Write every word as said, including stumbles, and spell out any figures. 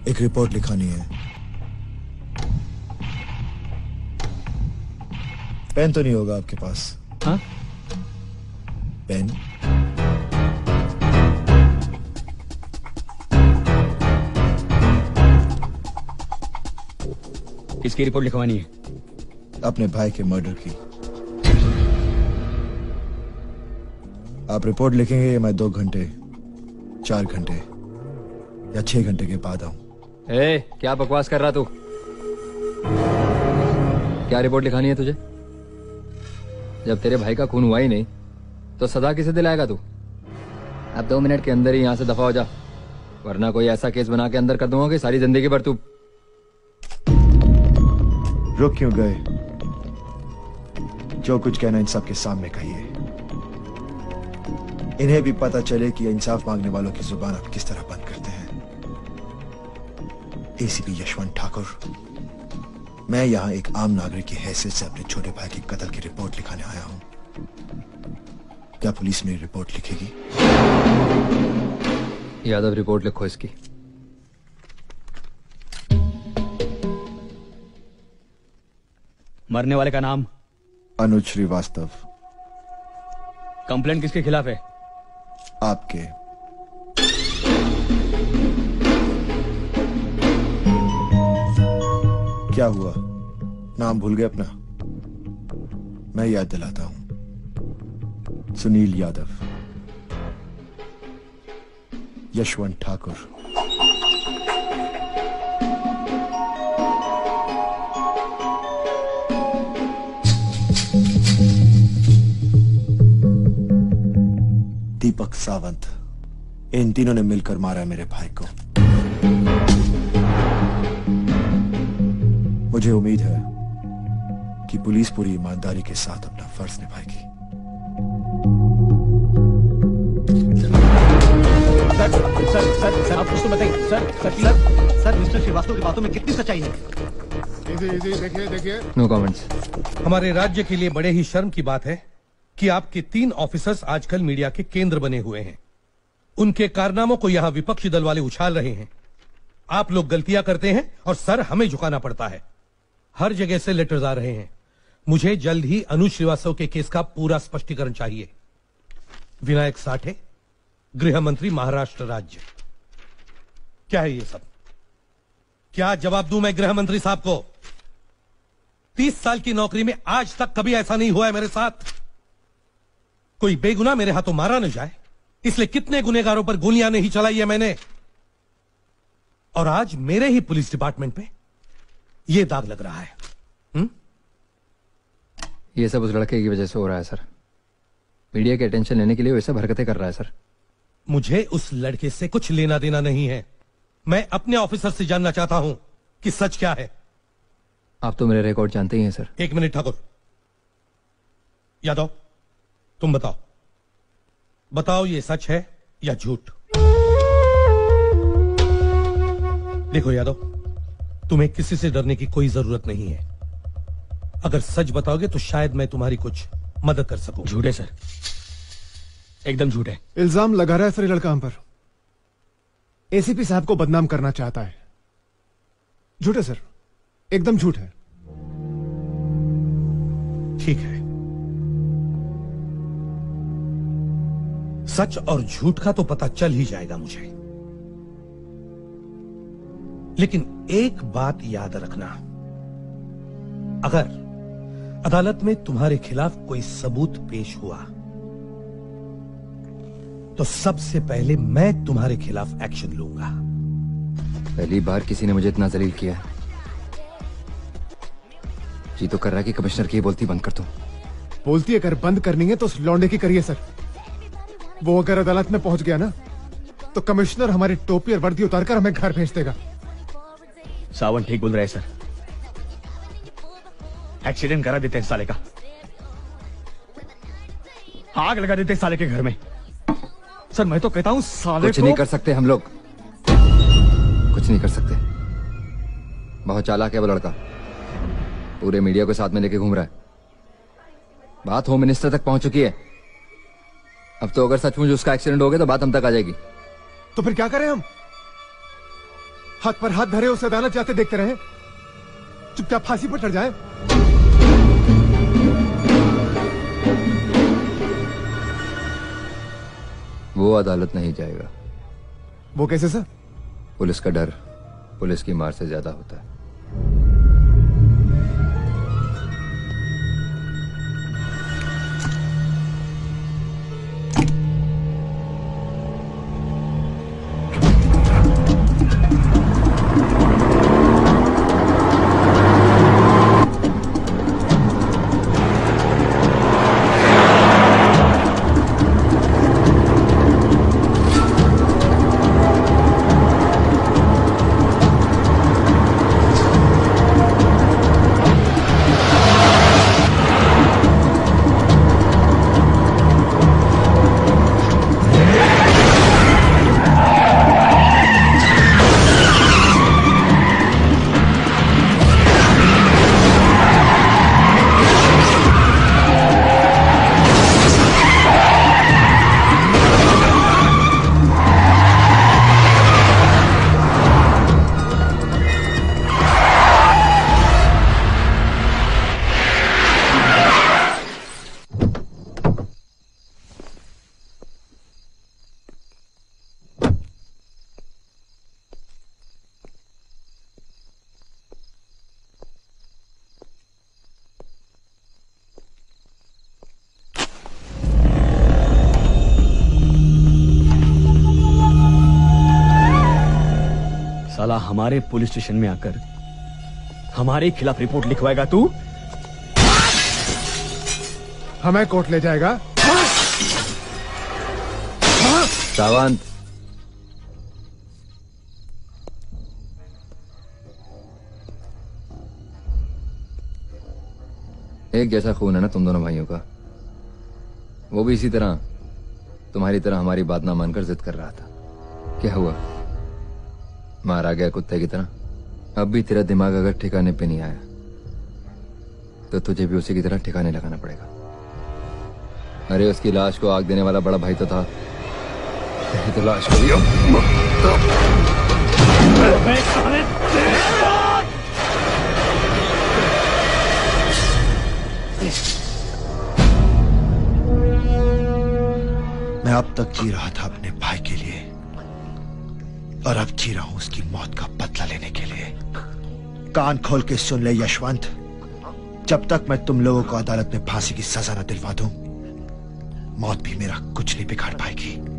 एक रिपोर्ट लिखानी है। पेन तो नहीं होगा आपके पास? हाँ? पेन? किसकी रिपोर्ट लिखवानी है? अपने भाई के मर्डर की। आप रिपोर्ट लिखेंगे, मैं दो घंटे, चार घंटे या छह घंटे के बाद आऊं। ए, क्या बकवास कर रहा तू? क्या रिपोर्ट लिखानी है तुझे? जब तेरे भाई का खून हुआ ही नहीं तो सजा किसे दिलाएगा तू? अब दो मिनट के अंदर ही यहां से दफा हो जा, वरना कोई ऐसा केस बना के अंदर कर दूंगा कि सारी जिंदगी भर तू। रुक क्यों गए? जो कुछ कहना इन सब के सामने कहिए। इन्हें भी पता चले कि इंसाफ मांगने वालों की जुबान आप किस तरह बंद करते हैं। एसीपी यशवंत ठाकुर, मैं यहां एक आम नागरिक की हैसियत से अपने छोटे भाई के कत्ल की रिपोर्ट लिखाने आया हूं। क्या पुलिस मेरी रिपोर्ट लिखेगी? यादव, रिपोर्ट लिखो इसकी। मरने वाले का नाम? अनुज श्रीवास्तव। कंप्लेंट किसके खिलाफ है? आपके। क्या हुआ, नाम भूल गए अपना? मैं याद दिलाता हूं, सुनील यादव, यशवंत ठाकुर। दीपक सावंत। इन तीनों ने मिलकर मारा मेरे भाई को। मुझे उम्मीद है कि पुलिस पूरी ईमानदारी के साथ अपना फर्ज निभाएगी। सर, सर, सर, सर, आप कुछ तो बताइए। Sir, sir, sir, sir, mister Shrivastava की बातों में कितनी सच्चाई है? इधर, इधर, देखिए, देखिए। No comments. हमारे राज्य के लिए बड़े ही शर्म की बात है कि आपके तीन ऑफिसर्स आजकल मीडिया के केंद्र बने हुए हैं। उनके कारनामों को यहां विपक्षी दल वाले उछाल रहे हैं। आप लोग गलतियां करते हैं और सर हमें झुकाना पड़ता है। हर जगह से लेटर्स आ रहे हैं। मुझे जल्द ही अनुज श्रीवास्तव के केस का पूरा स्पष्टीकरण चाहिए। विनायक साठे, गृह मंत्री, महाराष्ट्र राज्य। क्या है ये सब? क्या जवाब दूं मैं गृह मंत्री साहब को? तीस साल की नौकरी में आज तक कभी ऐसा नहीं हुआ है मेरे साथ। कोई बेगुनाह मेरे हाथों मारा न जाए, इसलिए कितने गुनहगारों पर गोलियां नहीं चलाई है मैंने। और आज मेरे ही पुलिस डिपार्टमेंट में यह दाग लग रहा है। हुँ? ये सब उस लड़के की वजह से हो रहा है सर। मीडिया के अटेंशन लेने के लिए वैसे हरकतें कर रहा है सर। मुझे उस लड़के से कुछ लेना देना नहीं है। मैं अपने ऑफिसर से जानना चाहता हूं कि सच क्या है। आप तो मेरे रिकॉर्ड जानते ही हैं सर। एक मिनट ठाकुर। यादव, तुम बताओ बताओ ये सच है या झूठ? देखो यादव, तुम्हें किसी से डरने की कोई जरूरत नहीं है। अगर सच बताओगे तो शायद मैं तुम्हारी कुछ मदद कर सकूं। झूठ है सर, एकदम झूठ है। इल्जाम लगा रहा है सर ये लड़का हम पर। एसीपी साहब को बदनाम करना चाहता है। झूठ है सर, एकदम झूठ है। ठीक है, सच और झूठ का तो पता चल ही जाएगा मुझे। लेकिन एक बात याद रखना, अगर अदालत में तुम्हारे खिलाफ कोई सबूत पेश हुआ तो सबसे पहले मैं तुम्हारे खिलाफ एक्शन लूंगा। पहली बार किसी ने मुझे इतना जलील किया है। जी तो कर रहा है कि कमिश्नर की बोलती बंद कर दूं। बोलती अगर बंद करनी है तो उस लौंडे की करिए सर। वो अगर अदालत में पहुंच गया ना तो कमिश्नर हमारी टोपी और वर्दी उतारकर हमें घर भेज देगा। सावन ठीक बोल रहे हैं सर। एक्सीडेंट करा देते हैं साले का, आग लगा देते हैं साले के घर में। सर मैं तो कहता हूं साले कुछ को... नहीं कर सकते हम लोग, कुछ नहीं कर सकते। बहुत चालाक है वो लड़का, पूरे मीडिया को साथ में लेके घूम रहा है। बात होम मिनिस्टर तक पहुंच चुकी है। अब तो अगर सचमुच उसका एक्सीडेंट हो गया तो बात हम तक आ जाएगी। तो फिर क्या करें हम? हाथ पर हाथ धरे उसे अदालत जाते देखते रहे, चुपचाप फांसी पर चढ़ जाए। वो अदालत नहीं जाएगा। वो कैसे सर? पुलिस का डर पुलिस की मार से ज्यादा होता है। साला हमारे पुलिस स्टेशन में आकर हमारे खिलाफ रिपोर्ट लिखवाएगा तू? हमें कोर्ट ले जाएगा? सावंत, एक जैसा खून है ना तुम दोनों भाइयों का। वो भी इसी तरह तुम्हारी तरह हमारी बात ना मानकर जिद कर रहा था। क्या हुआ? मारा गया कुत्ते की तरह। अब भी तेरा दिमाग अगर ठिकाने पे नहीं आया तो तुझे भी उसी की तरह ठिकाने लगाना पड़ेगा। अरे उसकी लाश को आग देने वाला बड़ा भाई तो था, तेरी तो लाश को भी मैं अब तक जी रहा था अपने भाई के लिए, और अब जी रहा हूं उसकी मौत का बदला लेने के लिए। कान खोल के सुन ले यशवंत, जब तक मैं तुम लोगों को अदालत में फांसी की सजा न दिलवा दूं, मौत भी मेरा कुछ नहीं बिगाड़ पाएगी।